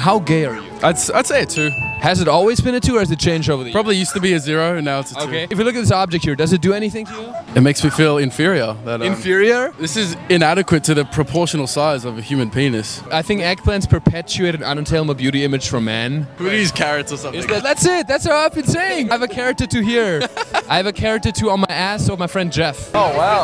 How gay are you? I'd say a 2. Has it always been a 2 or has it changed over the years? Probably used to be a 0 and now it's a 2. Okay. If you look at this object here, does it do anything to you? It makes me feel inferior. That, Inferior? This is inadequate to the proportional size of a human penis. I think eggplants perpetuate an unattainable beauty image for men. Who these carrots or something? That's it. That's what I've been saying. I have a carrot tattoo here. I have a carrot tattoo on my ass of my friend Jeff. Oh, wow.